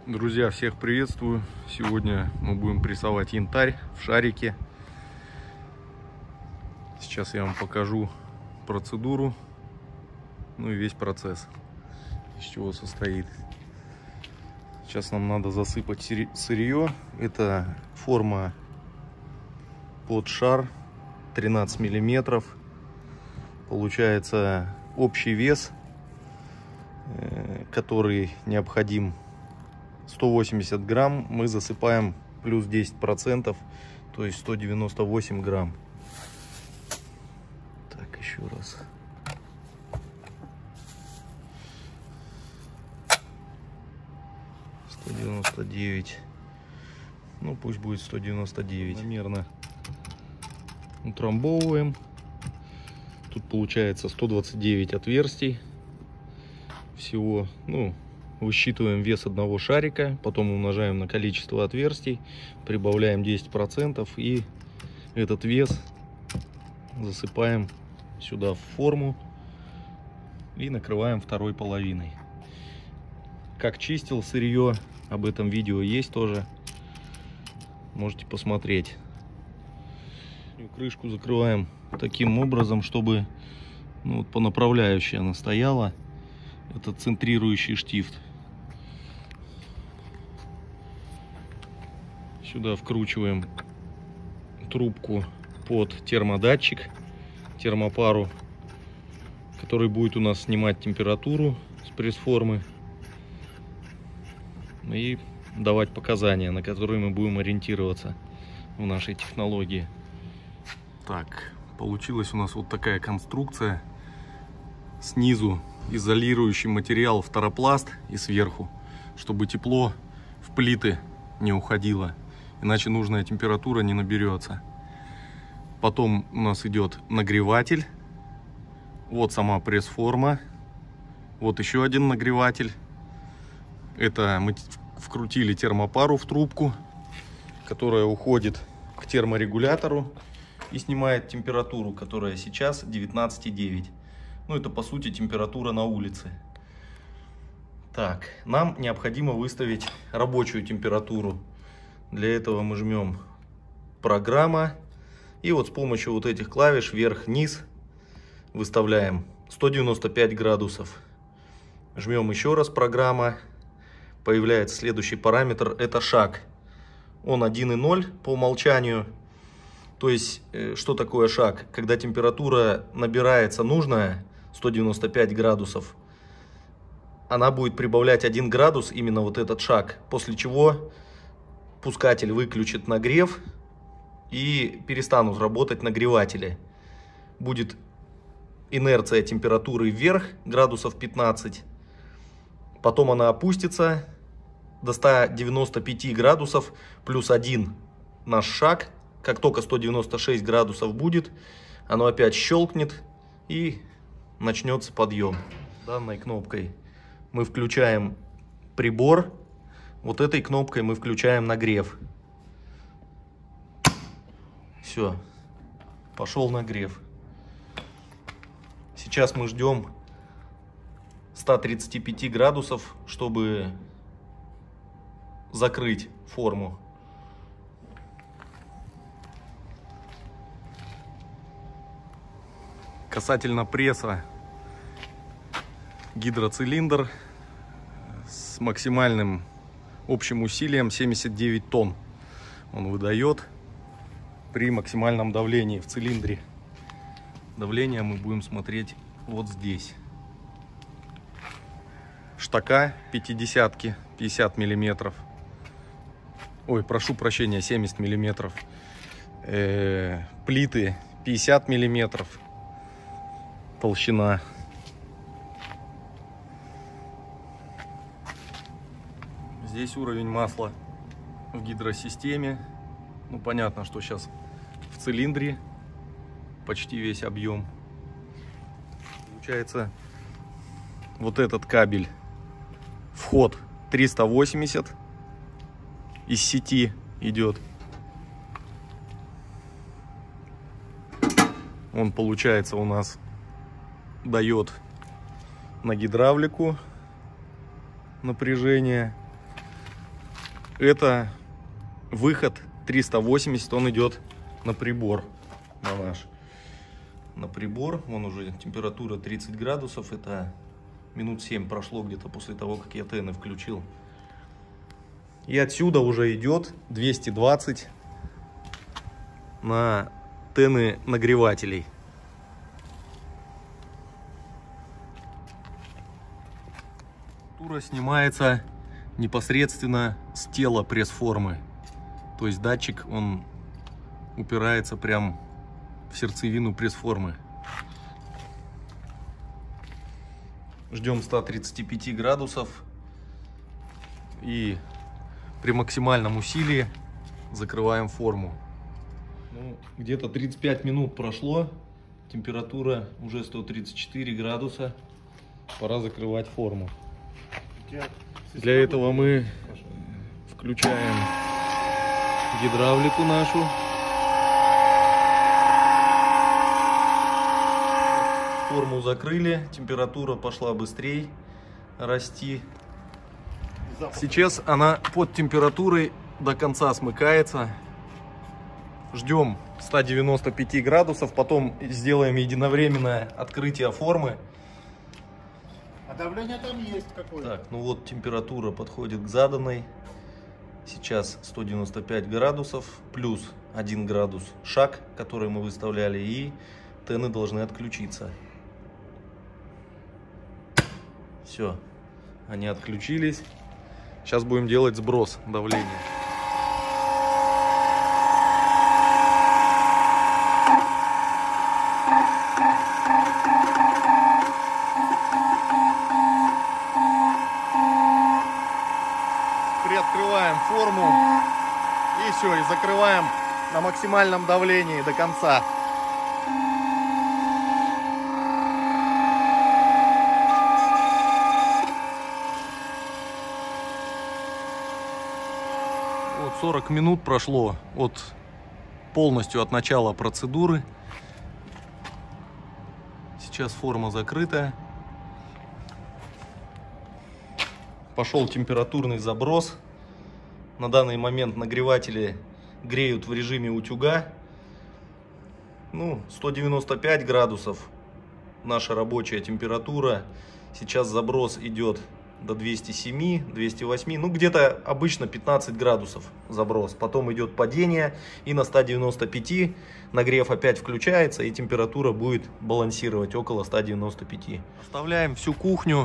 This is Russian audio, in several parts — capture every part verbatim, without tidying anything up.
Друзья, всех приветствую. Сегодня мы будем прессовать янтарь в шарике. Сейчас я вам покажу процедуру, ну и весь процесс, из чего состоит. Сейчас нам надо засыпать сырье. Это форма под шар тринадцать миллиметров. Получается общий вес, который необходим, сто восемьдесят грамм. Мы засыпаем плюс десять процентов, то есть сто девяносто восемь грамм. Так, еще раз. сто девяносто девять. Ну, пусть будет сто девяносто девять. Примерно утрамбовываем. Тут получается сто двадцать девять отверстий всего. Ну, высчитываем вес одного шарика, потом умножаем на количество отверстий, прибавляем десять процентов и этот вес засыпаем сюда в форму и накрываем второй половиной. Как чистил сырье, об этом видео есть тоже, можете посмотреть. И крышку закрываем таким образом, чтобы, ну, вот по направляющей она стояла. Это центрирующий штифт. Сюда вкручиваем трубку под термодатчик, термопару, который будет у нас снимать температуру с пресс-формы и давать показания, на которые мы будем ориентироваться в нашей технологии. Так, получилась у нас вот такая конструкция. Снизу изолирующий материал фторопласт и сверху, чтобы тепло в плиты не уходило, иначе нужная температура не наберется. Потом у нас идет нагреватель. Вот сама пресс-форма. Вот еще один нагреватель. Это мы вкрутили термопару в трубку, которая уходит к терморегулятору и снимает температуру, которая сейчас девятнадцать и девять. Ну, это по сути температура на улице. Так, нам необходимо выставить рабочую температуру. Для этого мы жмем программа. И вот с помощью вот этих клавиш вверх-вниз выставляем сто девяносто пять градусов. Жмем еще раз программа. Появляется следующий параметр. Это шаг. Он один и ноль по умолчанию. То есть, что такое шаг? Когда температура набирается нужная, сто девяносто пять градусов, она будет прибавлять один градус, именно вот этот шаг, после чего пускатель выключит нагрев и перестанут работать нагреватели. Будет инерция температуры вверх, градусов пятнадцать, потом она опустится до ста девяноста пяти градусов, плюс один наш шаг. Как только сто девяносто шесть градусов будет, оно опять щелкнет и начнется подъем. Данной кнопкой мы включаем прибор, вот этой кнопкой мы включаем нагрев. Все, пошел нагрев. Сейчас мы ждем ста тридцати пяти градусов, чтобы закрыть форму. Касательно пресса, гидроцилиндр с максимальным общим усилием семьдесят девять тонн он выдает при максимальном давлении в цилиндре. Давление мы будем смотреть вот здесь. Штака пятидесятки, пятьдесят миллиметров. Ой, прошу прощения, семьдесят миллиметров. Э-э, плиты пятьдесят миллиметров. Толщина. Здесь уровень масла в гидросистеме. Ну, понятно, что сейчас в цилиндре почти весь объем. Получается, вот этот кабель, вход триста восемьдесят из сети идет. Он, получается, у нас дает на гидравлику напряжение. Это выход триста восемьдесят, он идет на прибор, на наш. На прибор, вон уже температура тридцать градусов, это минут семь прошло где-то после того, как я тены включил. И отсюда уже идет двести двадцать на тены нагревателей. Температура снимается непосредственно с тела пресс-формы. То есть датчик, он упирается прям в сердцевину пресс-формы. Ждем ста тридцати пяти градусов. И при максимальном усилии закрываем форму. Ну, где-то тридцать пять минут прошло. Температура уже сто тридцать четыре градуса. Пора закрывать форму. Для этого мы включаем гидравлику нашу. Форму закрыли, температура пошла быстрее расти. Сейчас она под температурой до конца смыкается. Ждем ста девяноста пяти градусов, потом сделаем единовременное открытие формы. А давление там есть какое-то? Так, ну вот температура подходит к заданной. Сейчас сто девяносто пять градусов, плюс один градус шаг, который мы выставляли, и тены должны отключиться. Все, они отключились. Сейчас будем делать сброс давления. Приоткрываем форму и все, и закрываем на максимальном давлении до конца. Вот сорок минут прошло от полностью от начала процедуры. Сейчас форма закрыта. Пошел температурный заброс. На данный момент нагреватели греют в режиме утюга. Ну, сто девяносто пять градусов наша рабочая температура. Сейчас заброс идет до двухсот семи, двухсот восьми, ну где-то обычно пятнадцать градусов заброс. Потом идет падение, и на ста девяноста пяти нагрев опять включается, и температура будет балансировать около ста девяноста пяти. Оставляем всю кухню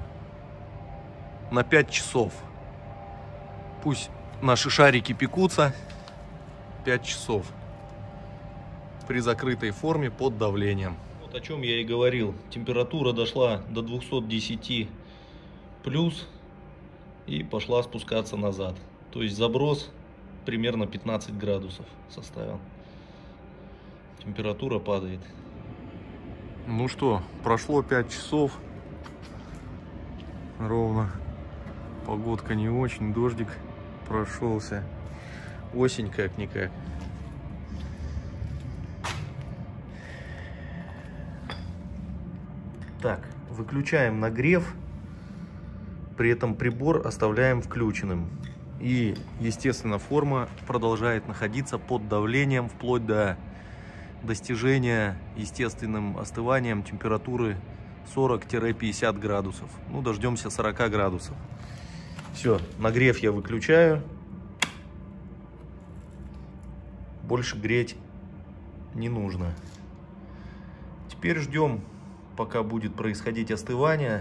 на пять часов. Пусть наши шарики пекутся пять часов при закрытой форме под давлением. Вот о чем я и говорил. Температура дошла до двухсот десяти плюс и пошла спускаться назад. То есть заброс примерно пятнадцать градусов составил. Температура падает. Ну что, прошло пять часов ровно. Погодка не очень, дождик прошелся. Осень как-никак. Так, выключаем нагрев. При этом прибор оставляем включенным. И, естественно, форма продолжает находиться под давлением вплоть до достижения естественным остыванием температуры сорок — пятьдесят градусов. Ну, дождемся сорока градусов. Все, нагрев я выключаю. Больше греть не нужно. Теперь ждем, пока будет происходить остывание.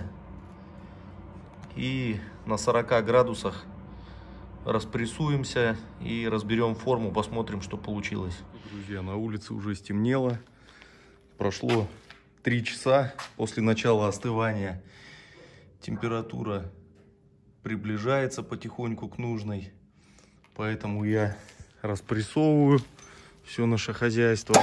И на сорока градусах распрессуемся и разберем форму, посмотрим, что получилось. Друзья, на улице уже стемнело. Прошло три часа после начала остывания. Температура приближается потихоньку к нужной. Поэтому я распрессовываю все наше хозяйство.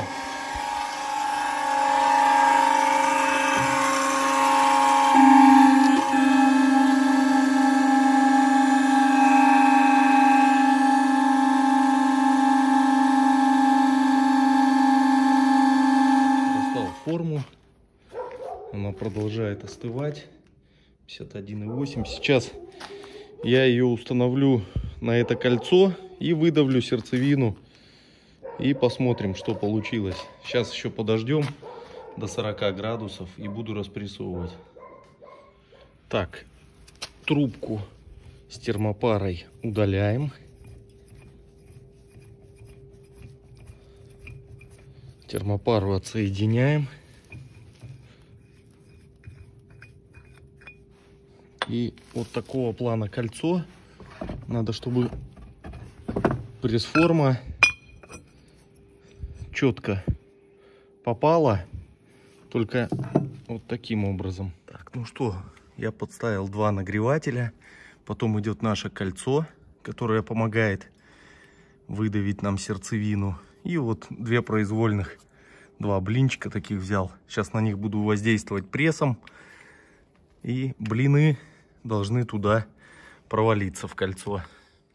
Форму, она продолжает остывать. пятьдесят один и восемь. Сейчас я ее установлю на это кольцо и выдавлю сердцевину. И посмотрим, что получилось. Сейчас еще подождем до сорока градусов и буду распрессовывать. Так, трубку с термопарой удаляем. Термопару отсоединяем. И вот такого плана кольцо. Надо, чтобы пресс-форма четко попала. Только вот таким образом. Так, ну что, я подставил два нагревателя. Потом идет наше кольцо, которое помогает выдавить нам сердцевину. И вот две произвольных, два блинчика таких взял. Сейчас на них буду воздействовать прессом. И блины должны туда провалиться, в кольцо.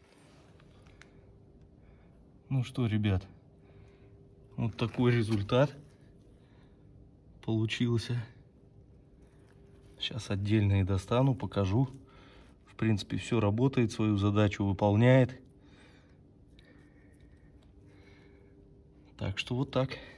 Ну что, ребят, вот такой результат получился. Сейчас отдельно и достану, покажу. В принципе, все работает, свою задачу выполняет. Так что вот так.